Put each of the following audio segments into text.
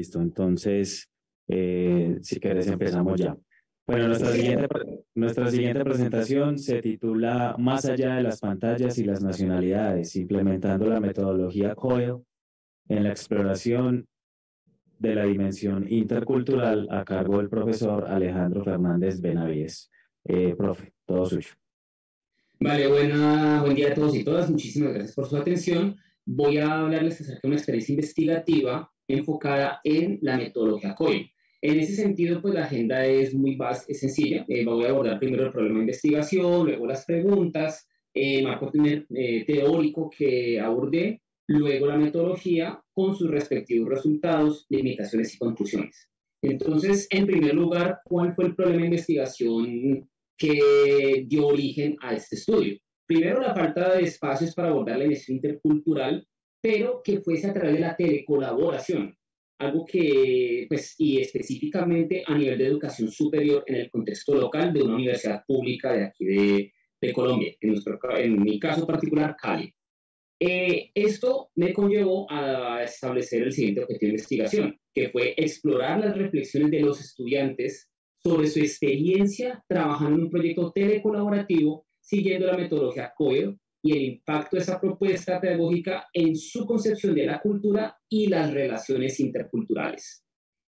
Listo, entonces, si querés empezamos ya. Bueno, nuestra siguiente presentación se titula Más allá de las pantallas y las nacionalidades, implementando la metodología COIL en la exploración de la dimensión intercultural a cargo del profesor Alejandro Fernández Benavides. Profe, todo suyo. Vale, buen día a todos y todas. Muchísimas gracias por su atención. Voy a hablarles acerca de una experiencia investigativa enfocada en la metodología COIL. En ese sentido, pues la agenda es muy es sencilla. Voy a abordar primero el problema de investigación, luego las preguntas, marco teórico que abordé, luego la metodología con sus respectivos resultados, limitaciones y conclusiones. Entonces, en primer lugar, ¿cuál fue el problema de investigación que dio origen a este estudio? Primero, la falta de espacios para abordar la dimensión intercultural, pero que fuese a través de la telecolaboración, algo que, pues, y específicamente a nivel de educación superior en el contexto local de una universidad pública de aquí de Colombia, en mi caso particular, Cali. Esto me conllevó a establecer el siguiente objetivo de investigación, que fue explorar las reflexiones de los estudiantes sobre su experiencia trabajando en un proyecto telecolaborativo siguiendo la metodología COIL y el impacto de esa propuesta pedagógica en su concepción de la cultura y las relaciones interculturales.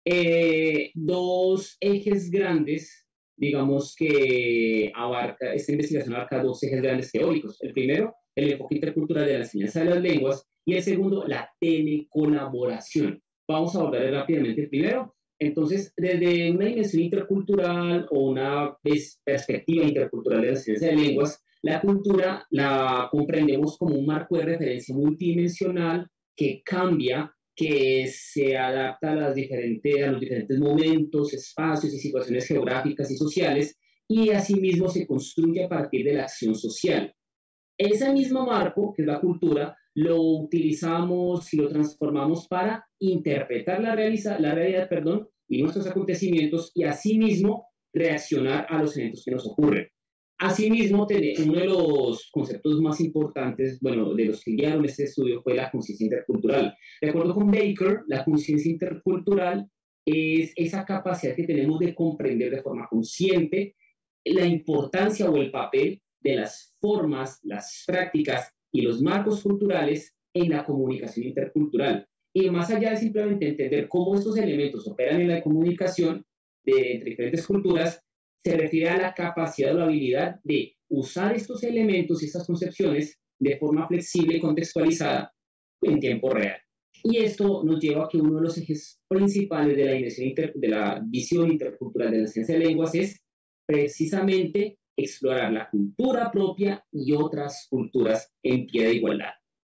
Dos ejes grandes, digamos que esta investigación abarca dos ejes grandes teóricos. El primero, el enfoque intercultural de la enseñanza de las lenguas, y el segundo, la telecolaboración. Vamos a abordar rápidamente el primero. Entonces, desde una dimensión intercultural o una perspectiva intercultural de la enseñanza de lenguas, la cultura la comprendemos como un marco de referencia multidimensional que cambia, que se adapta a los diferentes momentos, espacios y situaciones geográficas y sociales, y asimismo se construye a partir de la acción social. Ese mismo marco, que es la cultura, lo utilizamos y lo transformamos para interpretar la realidad, y nuestros acontecimientos, y asimismo reaccionar a los eventos que nos ocurren. Asimismo, uno de los conceptos más importantes, bueno, de los que guiaron este estudio fue la conciencia intercultural. De acuerdo con Baker, la conciencia intercultural es esa capacidad que tenemos de comprender de forma consciente la importancia o el papel de las formas, las prácticas y los marcos culturales en la comunicación intercultural. Y más allá de simplemente entender cómo estos elementos operan en la comunicación entre diferentes culturas, se refiere a la capacidad o la habilidad de usar estos elementos y estas concepciones de forma flexible y contextualizada en tiempo real. Y esto nos lleva a que uno de los ejes principales de la visión intercultural de la ciencia de lenguas es precisamente explorar la cultura propia y otras culturas en pie de igualdad.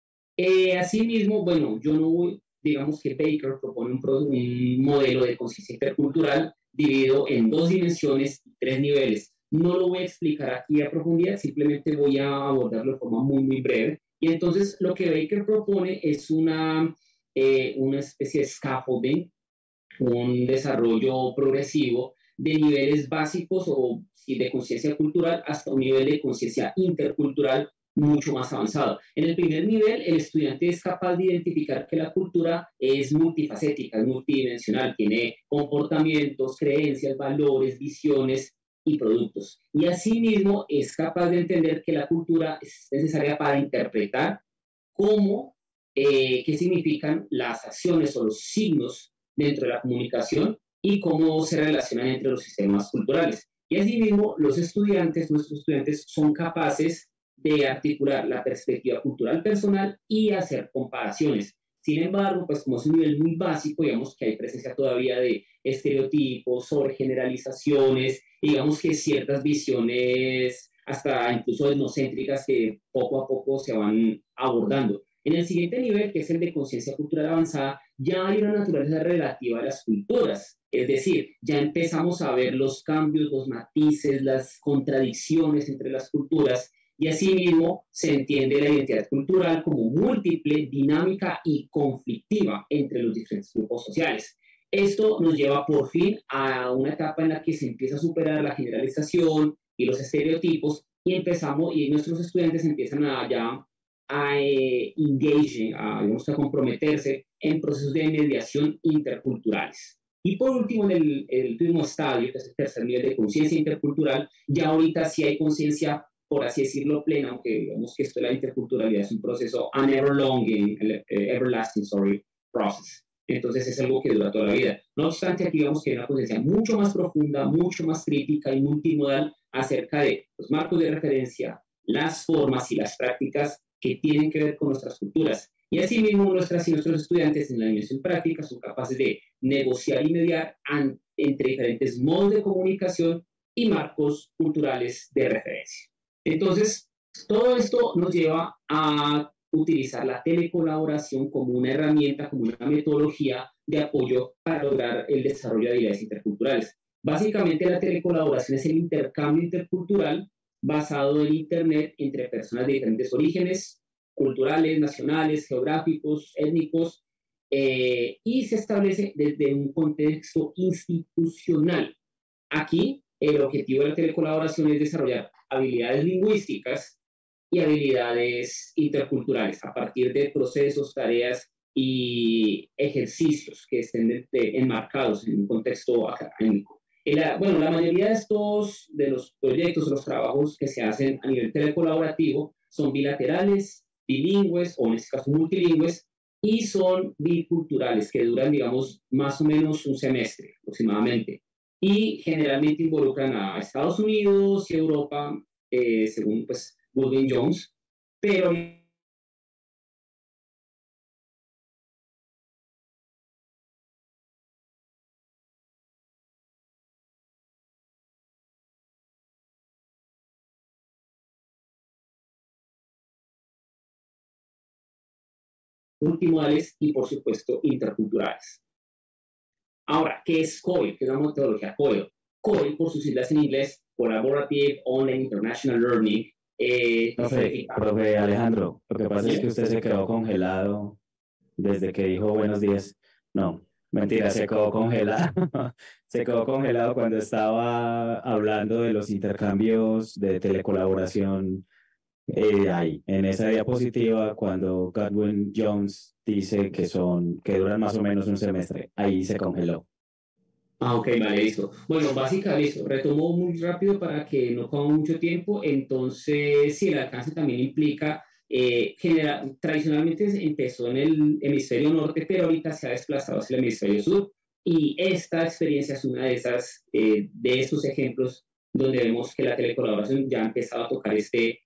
Asimismo, bueno, digamos que Baker propone un modelo de conciencia intercultural dividido en dos dimensiones y tres niveles. No lo voy a explicar aquí a profundidad, simplemente voy a abordarlo de forma muy breve. Y entonces lo que Baker propone es una especie de scaffolding, un desarrollo progresivo de niveles básicos o de conciencia cultural hasta un nivel de conciencia intercultural mucho más avanzado. En el primer nivel, el estudiante es capaz de identificar que la cultura es multifacética, es multidimensional, tiene comportamientos, creencias, valores, visiones y productos. Y asimismo es capaz de entender que la cultura es necesaria para interpretar qué significan las acciones o los signos dentro de la comunicación y cómo se relacionan entre los sistemas culturales. Y asimismo, nuestros estudiantes son capaces de articular la perspectiva cultural personal y hacer comparaciones. Sin embargo, pues como es un nivel muy básico, digamos que hay presencia todavía de estereotipos, sobre generalizaciones, digamos que ciertas visiones hasta incluso etnocéntricas que poco a poco se van abordando. En el siguiente nivel, que es el de conciencia cultural avanzada, ya hay una naturaleza relativa a las culturas. Es decir, ya empezamos a ver los cambios, los matices, las contradicciones entre las culturas, y asimismo se entiende la identidad cultural como múltiple, dinámica y conflictiva entre los diferentes grupos sociales. Esto nos lleva por fin a una etapa en la que se empieza a superar la generalización y los estereotipos y nuestros estudiantes empiezan a ya engaging, digamos, a comprometerse en procesos de mediación interculturales. Y por último, en el último estadio, que es el tercer nivel de conciencia intercultural, ya ahorita sí hay conciencia, por así decirlo, plena, aunque digamos que esto de la interculturalidad es un proceso everlasting, process. Entonces es algo que dura toda la vida. No obstante, aquí vemos que hay una conciencia mucho más profunda, mucho más crítica y multimodal acerca de los marcos de referencia, las formas y las prácticas que tienen que ver con nuestras culturas. Y asimismo, nuestras y nuestros estudiantes en la dimensión práctica son capaces de negociar y mediar entre diferentes modos de comunicación y marcos culturales de referencia. Entonces, todo esto nos lleva a utilizar la telecolaboración como una herramienta, como una metodología de apoyo para lograr el desarrollo de habilidades interculturales. Básicamente, la telecolaboración es el intercambio intercultural basado en Internet entre personas de diferentes orígenes culturales, nacionales, geográficos, étnicos, y se establece desde un contexto institucional. Aquí, el objetivo de la telecolaboración es desarrollar habilidades lingüísticas y habilidades interculturales a partir de procesos, tareas y ejercicios que estén enmarcados en un contexto académico. Bueno, la mayoría de los proyectos, los trabajos que se hacen a nivel telecolaborativo son bilaterales, bilingües o en este caso multilingües, y son biculturales que duran, digamos, más o menos un semestre aproximadamente. Y generalmente involucran a Estados Unidos y Europa, según pues Goodwin Jones, pero multimodales y, por supuesto, interculturales. Ahora, ¿qué es COIL? ¿Qué es la metodología COIL? COIL, por sus siglas en inglés, Collaborative Online International Learning. Profe Alejandro, lo que pasa es que usted se quedó congelado desde que dijo buenos días. No, mentira, se quedó congelado. Se quedó congelado cuando estaba hablando de los intercambios de telecolaboración. Ahí, en esa diapositiva, cuando Godwin Jones dice que duran más o menos un semestre, ahí se congeló. Ok, vale, listo. Bueno, básicamente, listo. Retomo muy rápido para que no coma mucho tiempo. Entonces, sí, el alcance también implica, tradicionalmente empezó en el hemisferio norte, pero ahorita se ha desplazado hacia el hemisferio sur. Y esta experiencia es una de estos ejemplos donde vemos que la telecolaboración ya ha empezado a tocar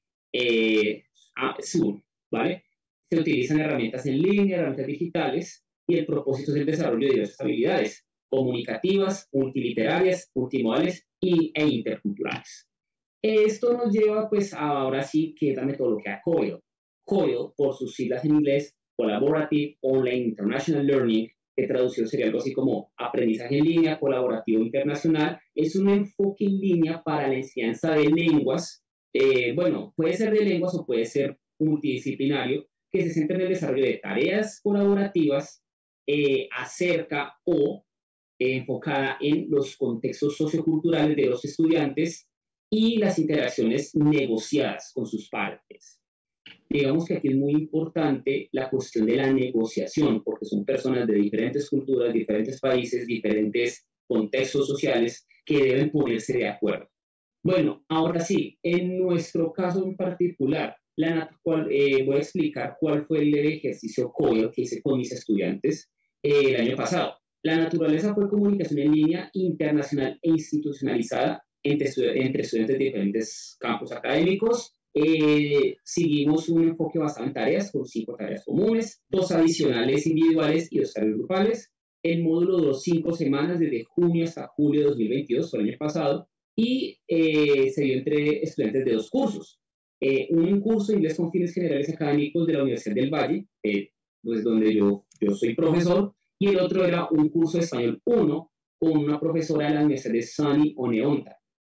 sur, ¿vale? Se utilizan herramientas en línea, herramientas digitales, y el propósito es el desarrollo de diversas habilidades comunicativas, multiliterarias, multimodales e interculturales. Esto nos lleva, pues, ahora sí, que es la metodología COIL. COIL, por sus siglas en inglés, Collaborative Online International Learning, que traducido sería algo así como aprendizaje en línea, colaborativo internacional, es un enfoque en línea para la enseñanza de lenguas. Bueno, puede ser de lenguas o puede ser multidisciplinario, que se centra en el desarrollo de tareas colaborativas acerca o enfocada en los contextos socioculturales de los estudiantes y las interacciones negociadas con sus pares. Digamos que aquí es muy importante la cuestión de la negociación, porque son personas de diferentes culturas, diferentes países, diferentes contextos sociales que deben ponerse de acuerdo. Bueno, ahora sí, en nuestro caso en particular, voy a explicar cuál fue el ejercicio COIL que hice con mis estudiantes el año pasado. La naturaleza fue comunicación en línea internacional e institucionalizada entre estudiantes de diferentes campos académicos. Seguimos un enfoque basado en tareas, con 5 tareas comunes, 2 adicionales individuales y 2 tareas grupales. El módulo duró 5 semanas, desde junio hasta julio de 2022, fue el año pasado, y se dio entre estudiantes de 2 cursos. Un curso de inglés con fines generales académicos de la Universidad del Valle, pues donde yo soy profesor, y el otro era un curso de español 1 con una profesora de la Universidad de SUNY Oneonta.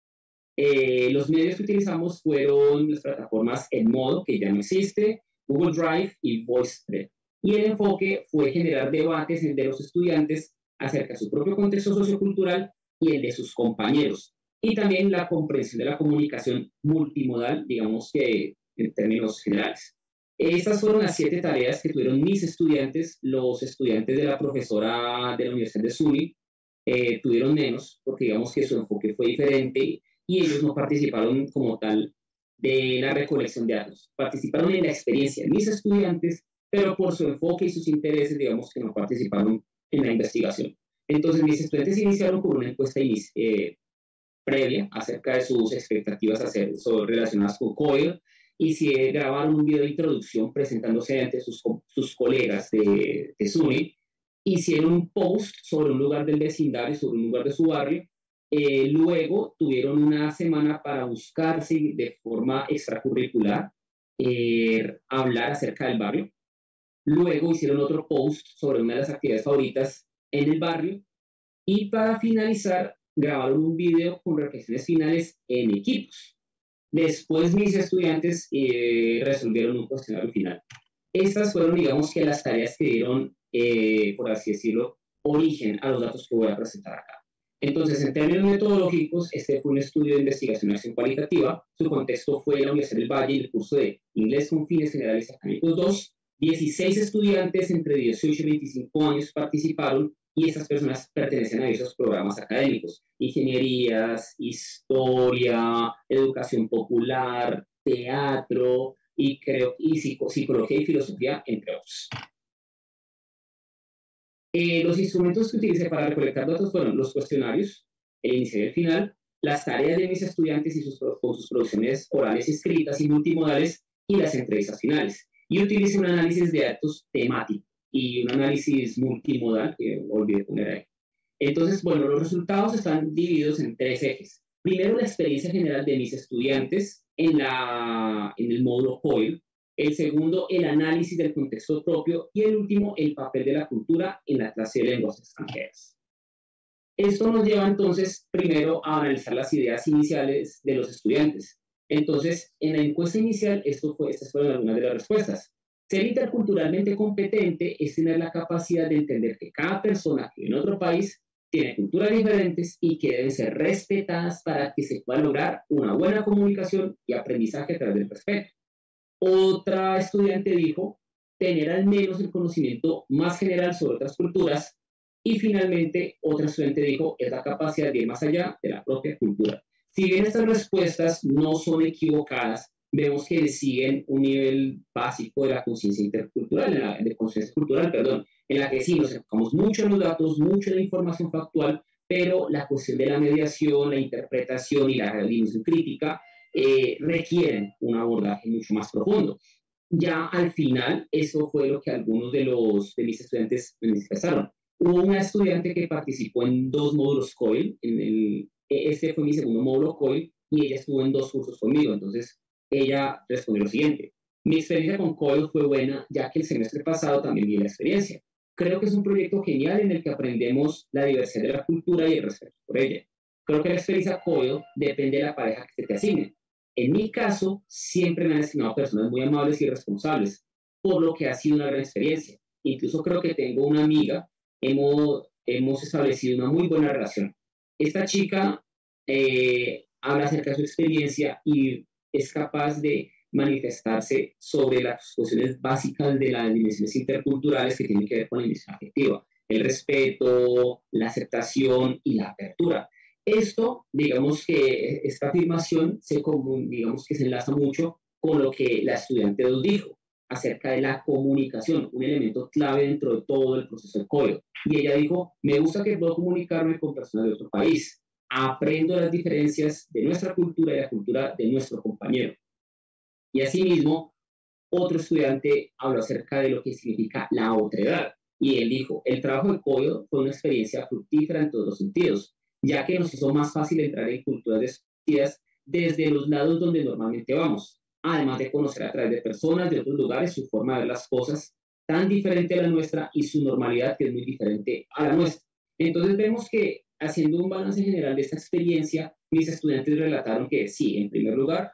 Los medios que utilizamos fueron las plataformas Edmodo, que ya no existe, Google Drive y VoiceThread. Y el enfoque fue generar debates entre los estudiantes acerca de su propio contexto sociocultural y el de sus compañeros. Y también la comprensión de la comunicación multimodal, digamos que en términos generales. Estas fueron las 7 tareas que tuvieron mis estudiantes. Los estudiantes de la profesora de la Universidad de SUNY tuvieron menos, porque digamos que su enfoque fue diferente y ellos no participaron como tal de la recolección de datos. Participaron en la experiencia de mis estudiantes, pero por su enfoque y sus intereses, digamos que no participaron en la investigación. Entonces, mis estudiantes iniciaron con una encuesta previa acerca de sus expectativas relacionadas con COIL, y si grabaron un video de introducción presentándose ante sus colegas de SUNY, hicieron un post sobre un lugar del vecindario, sobre un lugar de su barrio. Luego tuvieron una semana para buscarse de forma extracurricular, hablar acerca del barrio. Luego hicieron otro post sobre una de las actividades favoritas en el barrio. Y para finalizar, grabaron un video con reflexiones finales en equipos. Después mis estudiantes resolvieron un cuestionario final. Estas fueron, digamos, que las tareas que dieron, por así decirlo, origen a los datos que voy a presentar acá. Entonces, en términos metodológicos, este fue un estudio de investigación y acción cualitativa. Su contexto fue la Universidad del Valle y el curso de Inglés con fines generales académicos 2. 16 estudiantes entre 18 y 25 años participaron, y estas personas pertenecen a esos programas académicos: ingenierías, historia, educación popular, teatro y psicología y filosofía, entre otros. Los instrumentos que utilicé para recolectar datos fueron los cuestionarios, el inicial y el final, las tareas de mis estudiantes con sus producciones orales y escritas y multimodales, y las entrevistas finales. Y utilicé un análisis de datos temático y un análisis multimodal que olvidé poner ahí. Entonces, bueno, los resultados están divididos en 3 ejes. Primero, la experiencia general de mis estudiantes en el módulo COIL. El segundo, el análisis del contexto propio. Y el último, el papel de la cultura en la clase de lenguas extranjeras. Esto nos lleva entonces primero a analizar las ideas iniciales de los estudiantes. Entonces, en la encuesta inicial, estas fueron algunas de las respuestas. Ser interculturalmente competente es tener la capacidad de entender que cada persona que vive en otro país tiene culturas diferentes y que deben ser respetadas para que se pueda lograr una buena comunicación y aprendizaje a través del respeto. Otra estudiante dijo tener al menos el conocimiento más general sobre otras culturas. Y finalmente, otra estudiante dijo es la capacidad de ir más allá de la propia cultura. Si bien estas respuestas no son equivocadas, vemos que siguen un nivel básico de la conciencia intercultural, de conciencia cultural, perdón, en la que sí nos enfocamos mucho en los datos, mucho en la información factual, pero la cuestión de la mediación, la interpretación y la dimensión crítica requieren un abordaje mucho más profundo. Ya al final, eso fue lo que algunos de mis estudiantes me expresaron. Hubo una estudiante que participó en 2 módulos COIL, este fue mi segundo módulo COIL, y ella estuvo en 2 cursos conmigo. Entonces, ella respondió lo siguiente: mi experiencia con COIL fue buena, ya que el semestre pasado también vi la experiencia. Creo que es un proyecto genial en el que aprendemos la diversidad de la cultura y el respeto por ella. Creo que la experiencia COIL depende de la pareja que se te asigne. En mi caso, siempre me han asignado personas muy amables y responsables, por lo que ha sido una gran experiencia. Incluso creo que tengo una amiga, hemos establecido una muy buena relación. Esta chica habla acerca de su experiencia y es capaz de manifestarse sobre las cuestiones básicas de las dimensiones interculturales que tienen que ver con la dimensión afectiva, el respeto, la aceptación y la apertura. Esto, digamos que esta afirmación digamos que se enlaza mucho con lo que la estudiante nos dijo acerca de la comunicación, un elemento clave dentro de todo el proceso de COIL. Y ella dijo: me gusta que puedo comunicarme con personas de otro país, aprendo las diferencias de nuestra cultura y la cultura de nuestro compañero. Y asimismo, otro estudiante habló acerca de lo que significa la otredad. Y él dijo: el trabajo de COIL fue una experiencia fructífera en todos los sentidos, ya que nos hizo más fácil entrar en culturas desconocidas desde los lados donde normalmente vamos, además de conocer a través de personas de otros lugares su forma de ver las cosas tan diferente a la nuestra y su normalidad que es muy diferente a la nuestra. Entonces vemos que, haciendo un balance general de esta experiencia, mis estudiantes relataron que sí, en primer lugar,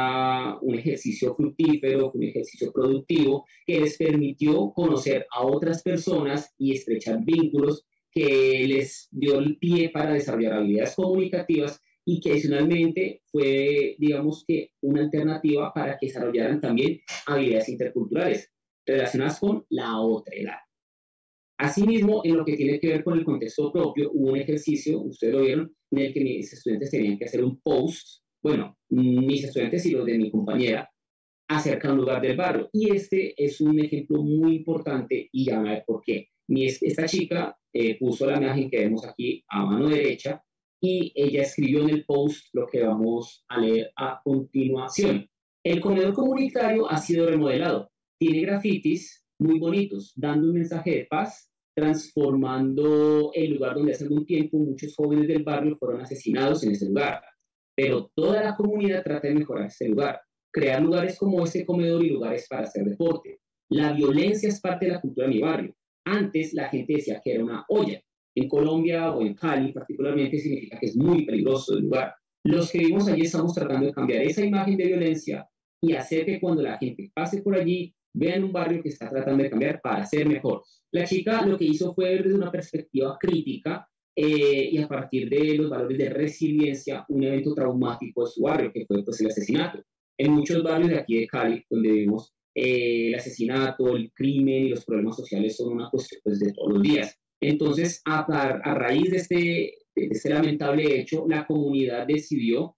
un ejercicio fructífero, un ejercicio productivo que les permitió conocer a otras personas y estrechar vínculos, que les dio el pie para desarrollar habilidades comunicativas y que adicionalmente fue, digamos que, una alternativa para que desarrollaran también habilidades interculturales relacionadas con la otra edad. Asimismo, en lo que tiene que ver con el contexto propio, hubo un ejercicio, ustedes lo vieron, en el que mis estudiantes tenían que hacer un post, bueno, mis estudiantes y los de mi compañera, acerca de un lugar del barrio. Y este es un ejemplo muy importante y ya van a ver por qué. Esta chica puso la imagen que vemos aquí a mano derecha y ella escribió en el post lo que vamos a leer a continuación. El comedor comunitario ha sido remodelado. Tiene grafitis muy bonitos, dando un mensaje de paz, transformando el lugar donde hace algún tiempo muchos jóvenes del barrio fueron asesinados en ese lugar. Pero toda la comunidad trata de mejorar este lugar, crear lugares como este comedor y lugares para hacer deporte. La violencia es parte de la cultura de mi barrio. Antes la gente decía que era una olla. En Colombia o en Cali particularmente significa que es muy peligroso el lugar. Los que vivimos allí estamos tratando de cambiar esa imagen de violencia y hacer que cuando la gente pase por allí vean un barrio que está tratando de cambiar para ser mejor. La chica lo que hizo fue ver desde una perspectiva crítica y a partir de los valores de resiliencia un evento traumático de su barrio, que fue pues, el asesinato. En muchos barrios de aquí de Cali, donde vivimos, el asesinato, el crimen y los problemas sociales son una cuestión pues, de todos los días. Entonces, a raíz de este lamentable hecho, la comunidad decidió,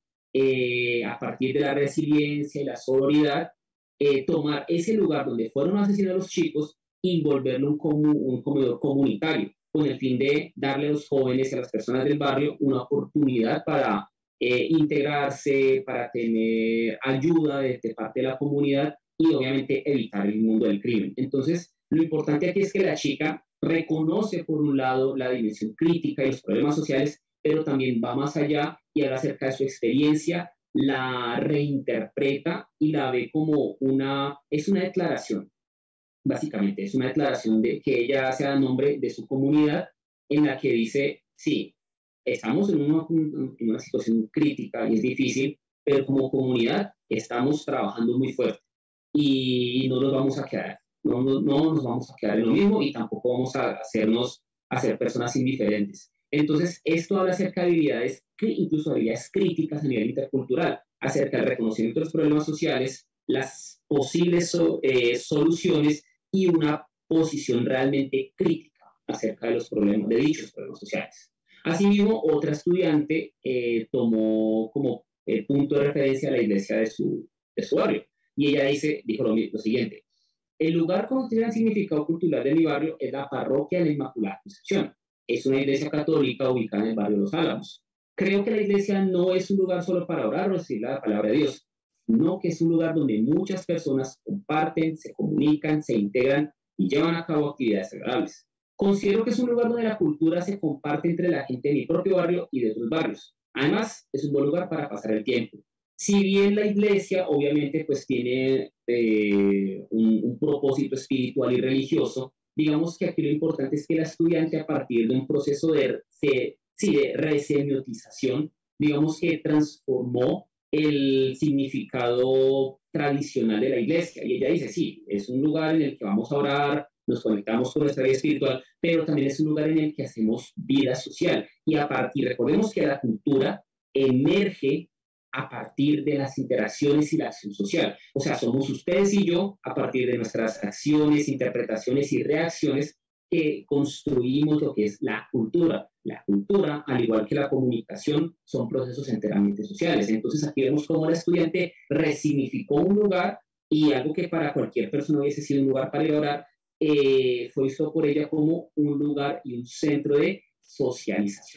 a partir de la resiliencia y la solidaridad, tomar ese lugar donde fueron asesinados los chicos y volverlo un comedor comunitario, con el fin de darle a los jóvenes y a las personas del barrio una oportunidad para integrarse, para tener ayuda de parte de la comunidad y obviamente evitar el mundo del crimen. Entonces, lo importante aquí es que la chica reconoce por un lado la dimensión crítica y los problemas sociales, pero también va más allá y habla acerca de su experiencia, la reinterpreta y la ve como es una declaración, básicamente, es una declaración de que ella hace a nombre de su comunidad en la que dice, sí, estamos en una situación crítica y es difícil, pero como comunidad estamos trabajando muy fuerte y no nos vamos a quedar, no nos vamos a quedar en lo mismo y tampoco vamos a hacer personas indiferentes. Entonces, esto habla acerca de habilidades, incluso habilidades críticas a nivel intercultural, acerca del reconocimiento de los problemas sociales, las posibles soluciones y una posición realmente crítica acerca de los problemas, de dichos problemas sociales. Asimismo, otra estudiante tomó como punto de referencia la iglesia de su barrio y ella dijo lo siguiente: el lugar con gran significado cultural de mi barrio es la parroquia de la Inmaculada Concepción. Es una iglesia católica ubicada en el barrio Los Álamos. Creo que la iglesia no es un lugar solo para orar o decir la palabra de Dios, sino que es un lugar donde muchas personas comparten, se comunican, se integran y llevan a cabo actividades agradables. Considero que es un lugar donde la cultura se comparte entre la gente de mi propio barrio y de otros barrios. Además, es un buen lugar para pasar el tiempo. Si bien la iglesia obviamente pues tiene un propósito espiritual y religioso, digamos que aquí lo importante es que la estudiante a partir de un proceso de resemiotización, digamos que transformó el significado tradicional de la iglesia. Y ella dice, sí, es un lugar en el que vamos a orar, nos conectamos con nuestra vida espiritual, pero también es un lugar en el que hacemos vida social. Y recordemos que la cultura emerge a partir de las interacciones y la acción social. O sea, somos ustedes y yo a partir de nuestras acciones, interpretaciones y reacciones que construimos lo que es la cultura. La cultura, al igual que la comunicación, son procesos enteramente sociales. Entonces aquí vemos cómo el estudiante resignificó un lugar y algo que para cualquier persona hubiese sido un lugar para orar, fue visto por ella como un lugar y un centro de socialización.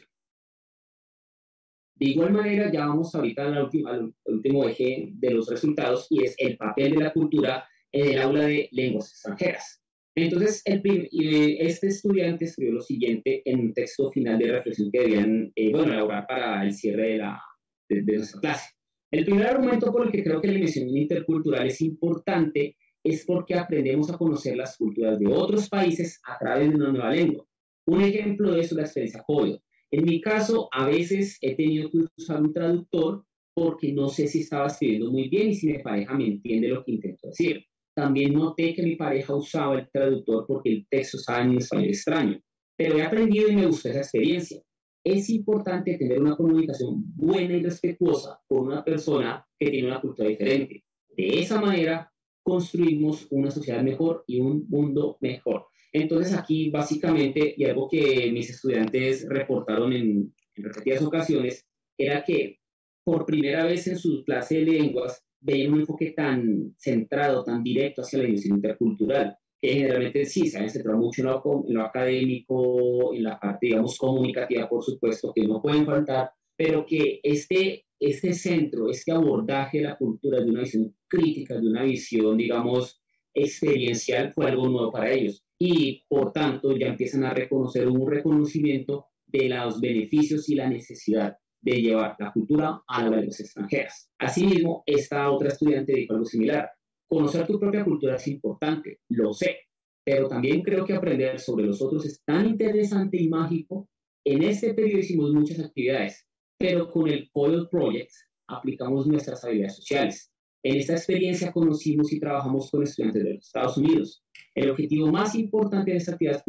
De igual manera, ya vamos ahorita al último eje de los resultados y es el papel de la cultura en el aula de lenguas extranjeras. Entonces, este estudiante escribió lo siguiente en un texto final de reflexión que debían elaborar para el cierre de nuestra clase. El primer argumento por el que creo que la dimensión intercultural es importante es porque aprendemos a conocer las culturas de otros países a través de una nueva lengua. Un ejemplo de eso es la experiencia Codo. En mi caso, a veces he tenido que usar un traductor porque no sé si estaba escribiendo muy bien y si mi pareja me entiende lo que intento decir. También noté que mi pareja usaba el traductor porque el texto estaba en un español extraño. Pero he aprendido y me gustó esa experiencia. es importante tener una comunicación buena y respetuosa con una persona que tiene una cultura diferente. De esa manera construimos una sociedad mejor y un mundo mejor. Entonces aquí básicamente, y algo que mis estudiantes reportaron en repetidas ocasiones, era que por primera vez en su clase de lenguas veían un enfoque tan centrado, tan directo hacia la dimensión intercultural, que generalmente sí se han centrado mucho en lo académico, en la parte, digamos, comunicativa, por supuesto, que no pueden faltar, pero que este centro, este abordaje de la cultura de una visión crítica, de una visión, digamos, experiencial, fue algo nuevo para ellos. Y por tanto ya empiezan a reconocer un reconocimiento de los beneficios y la necesidad de llevar la cultura a las lenguas extranjeras. Asimismo, esta otra estudiante dijo algo similar. Conocer tu propia cultura es importante, lo sé, pero también creo que aprender sobre los otros es tan interesante y mágico. En este periodo hicimos muchas actividades, pero con el COIL Project aplicamos nuestras habilidades sociales. En esta experiencia conocimos y trabajamos con estudiantes de los Estados Unidos. El objetivo más importante de esta actividad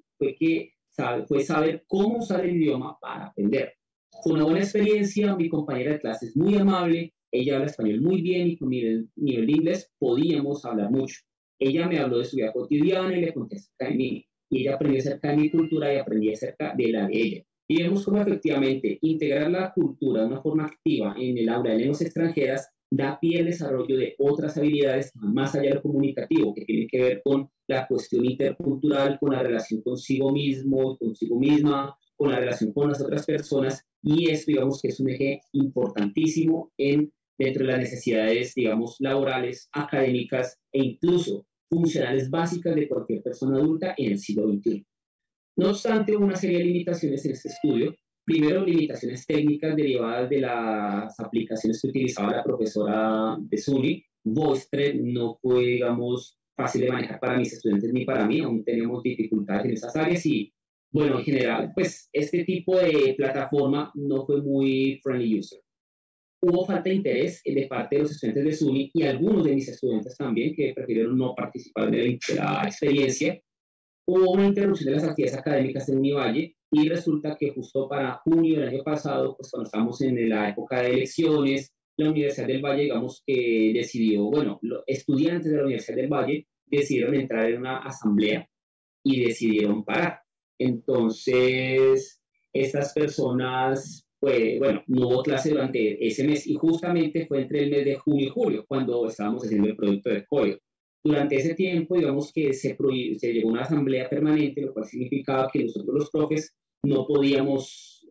fue saber cómo usar el idioma para aprender. Fue una buena experiencia, mi compañera de clase es muy amable, ella habla español muy bien y con nivel de inglés podíamos hablar mucho. Ella me habló de su vida cotidiana y le conté acerca de mí. Y ella aprendió acerca de mi cultura y aprendí acerca de la de ella. Y vemos cómo efectivamente integrar la cultura de una forma activa en el aula de lenguas extranjeras da pie al desarrollo de otras habilidades más allá de lo comunicativo, que tienen que ver con la cuestión intercultural, con la relación consigo mismo, consigo misma, con la relación con las otras personas, y esto, digamos, que es un eje importantísimo dentro de las necesidades, digamos, laborales, académicas e incluso funcionales básicas de cualquier persona adulta en el siglo XXI. No obstante, hubo una serie de limitaciones en este estudio. Primero, limitaciones técnicas derivadas de las aplicaciones que utilizaba la profesora de SUNY. VoiceThread no fue, digamos, fácil de manejar para mis estudiantes ni para mí. Aún teníamos dificultades en esas áreas y, bueno, en general, pues este tipo de plataforma no fue muy friendly user. Hubo falta de interés de parte de los estudiantes de SUNY y algunos de mis estudiantes también que prefirieron no participar de la experiencia. Hubo una interrupción de las actividades académicas en Univalle y resulta que justo para junio del año pasado, pues cuando estamos en la época de elecciones, la Universidad del Valle, digamos que decidió, bueno, los estudiantes de la Universidad del Valle decidieron entrar en una asamblea y decidieron parar. Entonces, estas personas, pues, bueno, no hubo clase durante ese mes y justamente fue entre el mes de junio y julio cuando estábamos haciendo el producto del código. Durante ese tiempo, digamos que se llegó a una asamblea permanente, lo cual significaba que nosotros los profes no podíamos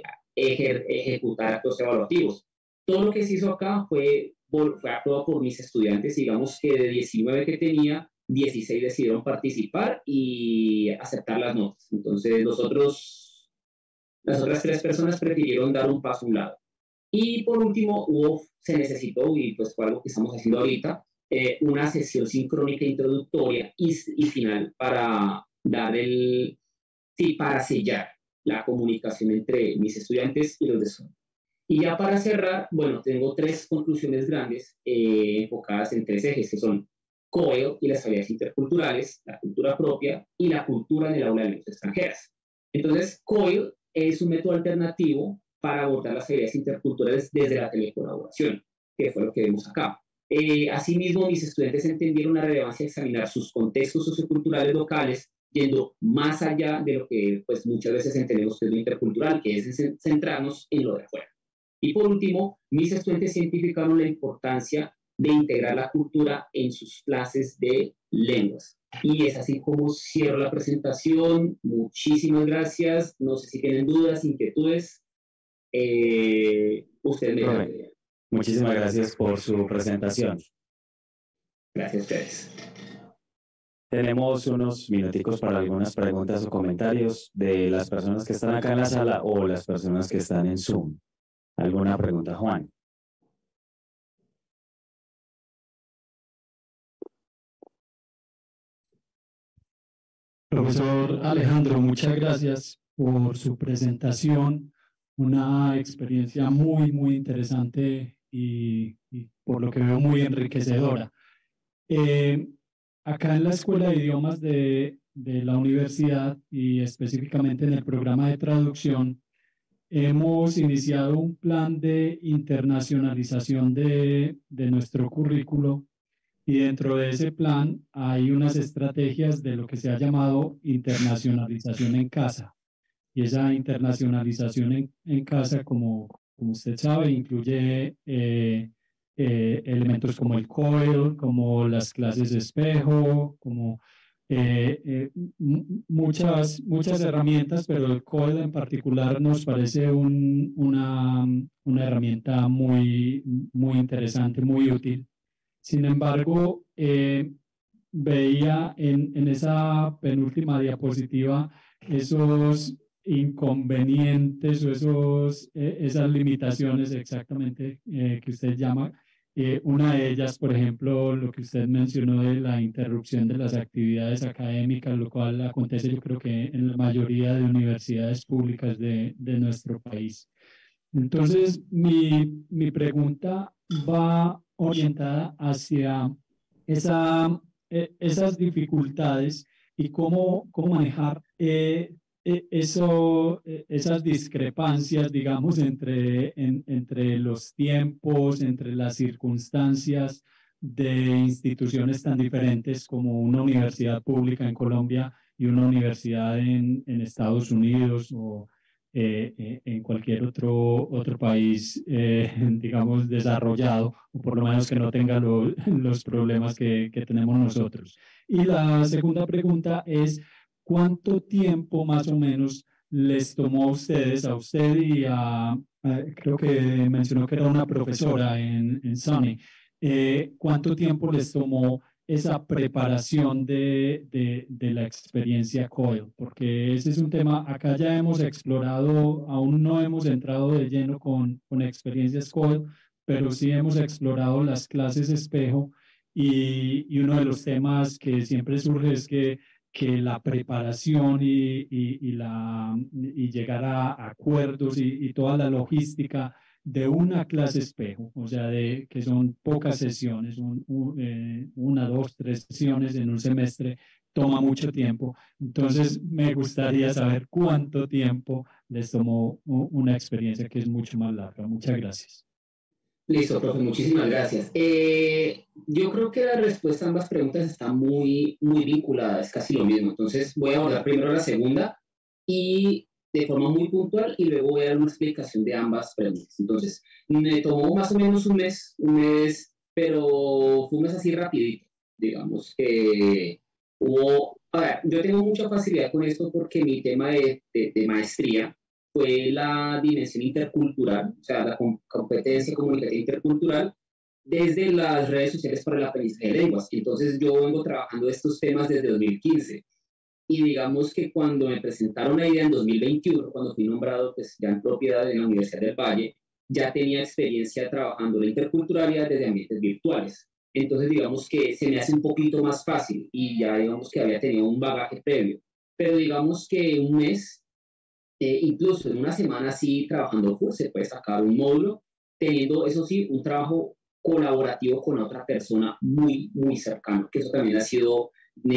ejecutar actos evaluativos. Todo lo que se hizo acá fue aprobado por mis estudiantes, digamos que de 19 que tenía, 16 decidieron participar y aceptar las notas. Entonces, las otras 3 personas prefirieron dar un paso a un lado. Y por último, se necesitó, y pues fue algo que estamos haciendo ahorita, una sesión sincrónica introductoria y final para para sellar la comunicación entre mis estudiantes y los de SUNY. Y ya para cerrar, bueno, tengo 3 conclusiones grandes enfocadas en 3 ejes, que son COEL y las habilidades interculturales, la cultura propia y la cultura en el aula de lenguas extranjeras. Entonces, COEL es un método alternativo para abordar las habilidades interculturales desde la telecolaboración, que fue lo que vemos acá. Asimismo, mis estudiantes entendieron la relevancia de examinar sus contextos socioculturales locales, yendo más allá de lo que pues, muchas veces entendemos que es lo intercultural, que es centrarnos en lo de afuera. Y por último, mis estudiantes identificaron la importancia de integrar la cultura en sus clases de lenguas. Y es así como cierro la presentación. Muchísimas gracias. No sé si tienen dudas, inquietudes. Ustedes me dirán. Muchísimas gracias por su presentación. Gracias a ustedes. Tenemos unos minuticos para algunas preguntas o comentarios de las personas que están acá en la sala o las personas que están en Zoom. ¿Alguna pregunta, Juan? Profesor Alejandro, muchas gracias por su presentación. Una experiencia muy, muy interesante y por lo que veo muy enriquecedora. Acá en la Escuela de Idiomas de la universidad y específicamente en el programa de traducción, hemos iniciado un plan de internacionalización de nuestro currículo y dentro de ese plan hay unas estrategias de lo que se ha llamado internacionalización en casa. Y esa internacionalización en casa, como usted sabe, incluye elementos como el COIL, como las clases de espejo, como muchas herramientas, pero el COIL en particular nos parece una herramienta muy interesante, muy útil. Sin embargo, veía en esa penúltima diapositiva esos inconvenientes o esas limitaciones exactamente que usted llama. Una de ellas, por ejemplo, lo que usted mencionó de la interrupción de las actividades académicas, lo cual acontece yo creo que en la mayoría de universidades públicas de nuestro país. Entonces, mi pregunta va orientada hacia esas dificultades y cómo manejar esas discrepancias, digamos, entre los tiempos, entre las circunstancias de instituciones tan diferentes como una universidad pública en Colombia y una universidad en Estados Unidos o en cualquier otro país, digamos, desarrollado, o por lo menos que no tenga los problemas que tenemos nosotros. Y la segunda pregunta es, ¿cuánto tiempo más o menos les tomó a ustedes, a usted y creo que mencionó que era una profesora en SUNY, cuánto tiempo les tomó esa preparación de la experiencia COIL? Porque ese es un tema, acá ya hemos explorado, aún no hemos entrado de lleno con experiencias COIL, pero sí hemos explorado las clases espejo y uno de los temas que siempre surge es que la preparación y llegar a acuerdos y toda la logística de una clase espejo, o sea, que son pocas sesiones, una, dos, tres sesiones en un semestre, toma mucho tiempo. Entonces, me gustaría saber cuánto tiempo les tomó una experiencia que es mucho más larga. Muchas gracias. Listo, profe, muchísimas gracias. Yo creo que la respuesta a ambas preguntas está muy vinculada, es casi lo mismo. Entonces, voy a abordar primero la segunda y de forma muy puntual y luego voy a dar una explicación de ambas preguntas. Entonces, me tomó más o menos un mes, pero fue un mes así rapidito. Digamos que a ver, yo tengo mucha facilidad con esto porque mi tema de maestría fue la dimensión intercultural, o sea, la competencia comunicativa intercultural desde las redes sociales para el aprendizaje de lenguas. Entonces, yo vengo trabajando estos temas desde 2015. Y digamos que cuando me presentaron la idea en 2021, cuando fui nombrado pues, ya en propiedad de la Universidad del Valle, ya tenía experiencia trabajando la interculturalidad desde ambientes virtuales. Entonces, digamos que se me hace un poquito más fácil y ya digamos que había tenido un bagaje previo. Pero digamos que un mes, incluso en una semana así trabajando, pues se puede sacar un módulo, teniendo, eso sí, un trabajo colaborativo con otra persona muy cercano, que eso también ha sido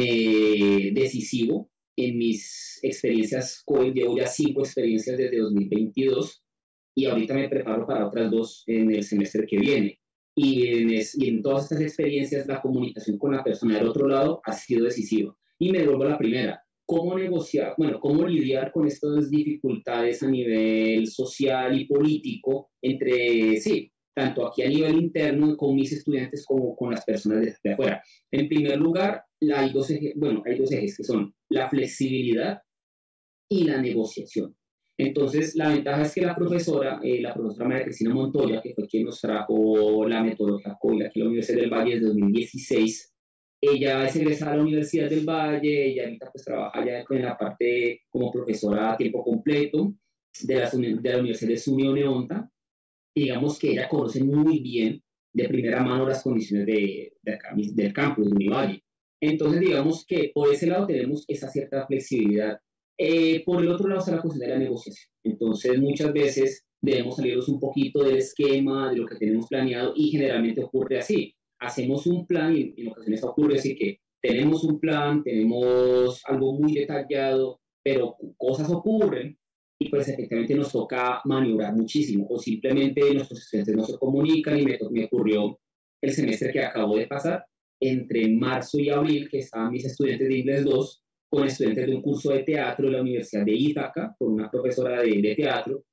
decisivo en mis experiencias COIL. Llevo ya 5 experiencias desde 2022 y ahorita me preparo para otras 2 en el semestre que viene. Y en todas estas experiencias la comunicación con la persona del otro lado ha sido decisiva. Y me devuelvo a la primera. ¿Cómo negociar, cómo lidiar con estas dificultades a nivel social y político sí, tanto aquí a nivel interno con mis estudiantes como con las personas de afuera? En primer lugar, hay dos ejes que son la flexibilidad y la negociación. Entonces, la ventaja es que la profesora María Cristina Montoya, que fue quien nos trajo la metodología COIL aquí en la Universidad del Valle desde 2016, ella es egresada de la Universidad del Valle, ella ahorita pues trabaja ya en la parte como profesora a tiempo completo de la Universidad de SUNY Oneonta. Digamos que ella conoce muy bien de primera mano las condiciones del campus de Univalle. Entonces, digamos que por ese lado tenemos esa cierta flexibilidad. Por el otro lado está la cuestión de la negociación. Entonces, muchas veces debemos salirnos un poquito del esquema, de lo que tenemos planeado, y generalmente ocurre así. Hacemos un plan y en ocasiones ocurre así que tenemos un plan, tenemos algo muy detallado, pero cosas ocurren y pues efectivamente nos toca maniobrar muchísimo, o simplemente nuestros estudiantes no se comunican, y me ocurrió el semestre que acabo de pasar, entre marzo y abril, que estaban mis estudiantes de Inglés 2 con estudiantes de un curso de teatro de la Universidad de Ítaca, con una profesora de teatro,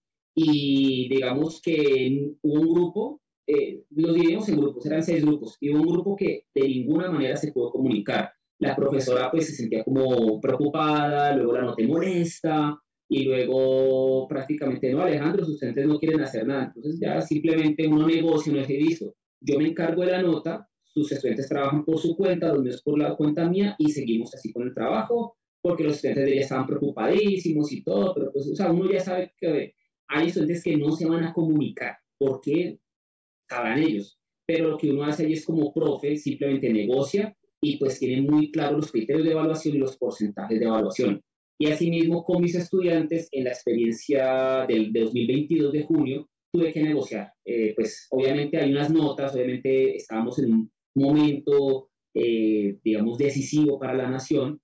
y digamos que hubo un grupo, los dividimos en grupos, eran 6 grupos, y hubo un grupo que de ninguna manera se pudo comunicar. La profesora pues se sentía como preocupada, luego la noté molesta, y luego prácticamente, no, Alejandro, sus estudiantes no quieren hacer nada. Entonces ya simplemente uno negocia, uno es listo. Yo me encargo de la nota, sus estudiantes trabajan por su cuenta, los míos por la cuenta mía, y seguimos así con el trabajo, porque los estudiantes de ella estaban preocupadísimos y todo, pero pues, o sea, uno ya sabe que hay estudiantes que no se van a comunicar, porque sabrán ellos. Pero lo que uno hace ahí es, como profe, simplemente negocia, y pues tiene muy claro los criterios de evaluación y los porcentajes de evaluación. Y asimismo, con mis estudiantes, en la experiencia de 2022 de junio, tuve que negociar. Pues obviamente hay unas notas, obviamente estábamos en un momento, digamos, decisivo para la nación,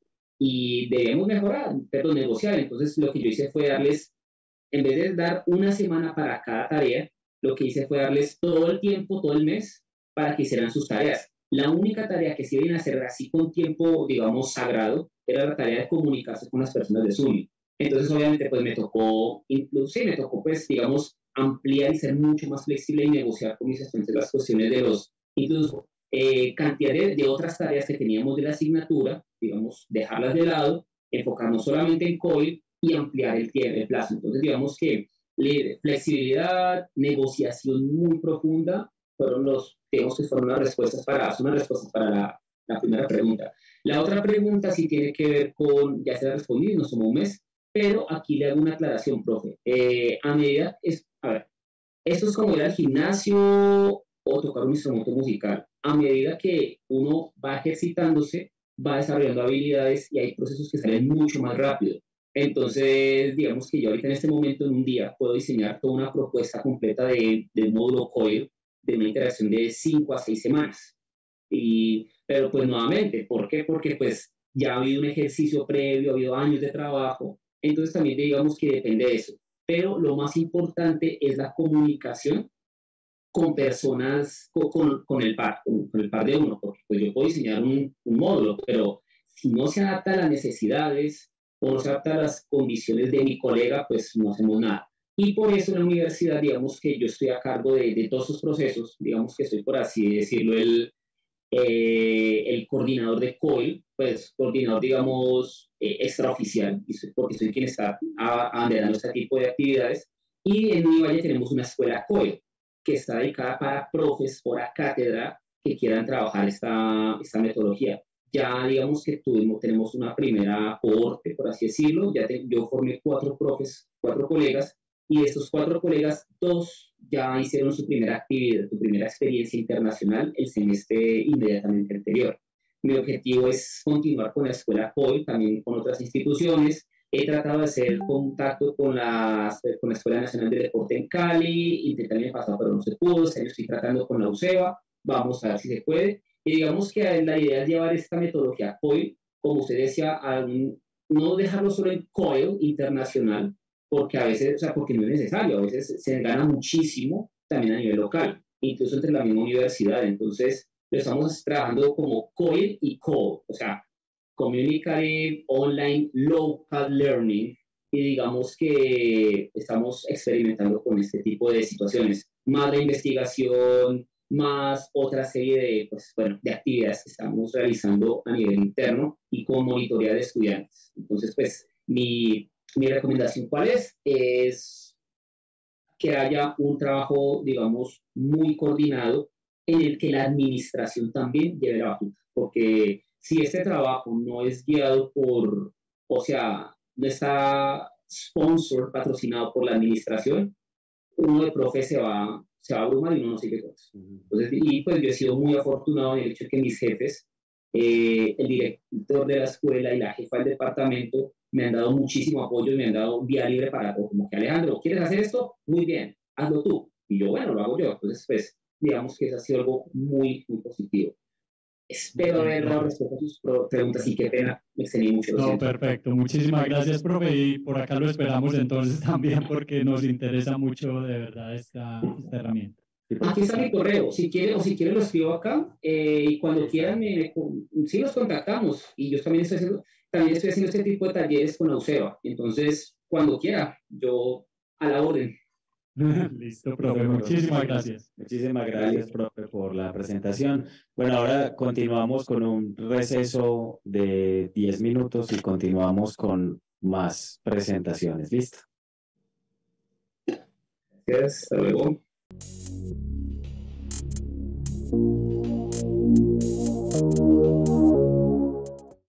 y debemos mejorar, pero negociar. Entonces lo que yo hice fue darles, en vez de dar una semana para cada tarea, lo que hice fue darles todo el tiempo, todo el mes, para que hicieran sus tareas. La única tarea que se iban a hacer así con tiempo, digamos, sagrado, era la tarea de comunicarse con las personas de Zoom. Entonces, obviamente, pues me tocó, incluso, sí, me tocó, pues, digamos, ampliar y ser mucho más flexible y negociar con mis estudiantes las cuestiones de los, incluso, cantidad de otras tareas que teníamos de la asignatura, digamos, dejarlas de lado, enfocarnos solamente en COIL y ampliar el plazo. Entonces, digamos que flexibilidad, negociación muy profunda, fueron los, digamos que fueron son las respuestas para la primera pregunta. La otra pregunta sí tiene que ver con, ya se la respondí, nos tomó un mes, pero aquí le hago una aclaración, profe. A medida, a ver, esto es como ir al gimnasio o tocar un instrumento musical. A medida que uno va ejercitándose, va desarrollando habilidades, y hay procesos que salen mucho más rápido. Entonces, digamos que yo ahorita en este momento, en un día, puedo diseñar toda una propuesta completa del módulo COIL, de una interacción de 5 a 6 semanas. Pero pues nuevamente, ¿por qué? Porque pues ya ha habido un ejercicio previo, ha habido años de trabajo, entonces también digamos que depende de eso. Pero lo más importante es la comunicación con personas, con el par de uno, porque pues yo puedo diseñar un módulo, pero si no se adapta a las necesidades o no se adapta a las condiciones de mi colega, pues no hacemos nada. Y por eso en la universidad, digamos que yo estoy a cargo de todos esos procesos, digamos que soy, por así decirlo, el coordinador de COIL, pues coordinador, digamos, extraoficial, porque soy quien está abanderando este tipo de actividades. Y en mi valle tenemos una escuela COIL, que está dedicada para profes por a cátedra que quieran trabajar esta metodología. Ya digamos que tenemos una primera cohorte, por así decirlo. Yo formé 4 profes, 4 colegas, y de estos 4 colegas, 2 ya hicieron su primera actividad, su primera experiencia internacional el semestre inmediatamente anterior. Mi objetivo es continuar con la escuela COIL, también con otras instituciones. He tratado de hacer contacto con la Escuela Nacional de Deporte en Cali, intenté el año pasado, pero no se pudo. Este año estoy tratando con la UCEBA, vamos a ver si se puede. Y digamos que la idea es llevar esta metodología COIL, como usted decía, no dejarlo solo en COIL internacional, porque a veces, o sea, porque no es necesario, a veces se gana muchísimo también a nivel local, incluso entre la misma universidad. Entonces, lo estamos trabajando como COIL y CO, o sea, Communicative Online Local Learning, y digamos que estamos experimentando con este tipo de situaciones, más la investigación, más otra serie de, pues, bueno, de actividades que estamos realizando a nivel interno y con monitoría de estudiantes. Entonces, pues, mi recomendación, ¿cuál es? Es que haya un trabajo, digamos, muy coordinado, en el que la administración también lleve la batuta, porque si este trabajo no es guiado o sea, no está patrocinado por la administración, uno de profe se va a abrumar y uno no sigue todo eso. Entonces, y pues yo he sido muy afortunado en el hecho de que mis jefes, el director de la escuela y la jefa del departamento, me han dado muchísimo apoyo y me han dado vía libre para todo. Como que, Alejandro, ¿quieres hacer esto? Muy bien, hazlo tú. Y yo, bueno, lo hago yo. Entonces, pues, digamos que eso ha sido algo muy, muy positivo. Espero haber dado respuesta a sus preguntas y qué pena, me extendí mucho. No, perfecto. Muchísimas gracias, profe. Y por acá lo esperamos entonces también porque nos interesa mucho de verdad esta herramienta. Aquí está mi correo. Si quiere lo escribo acá y cuando quieran sí nos contactamos. Y yo también estoy haciendo este tipo de talleres con Auseba. Entonces, cuando quiera, yo a la orden. Listo, profe. Muchísimas gracias. Muchísimas gracias, profe, por la presentación. Bueno, ahora continuamos con un receso de 10 minutos y continuamos con más presentaciones. ¿Listo? Gracias. Hasta luego.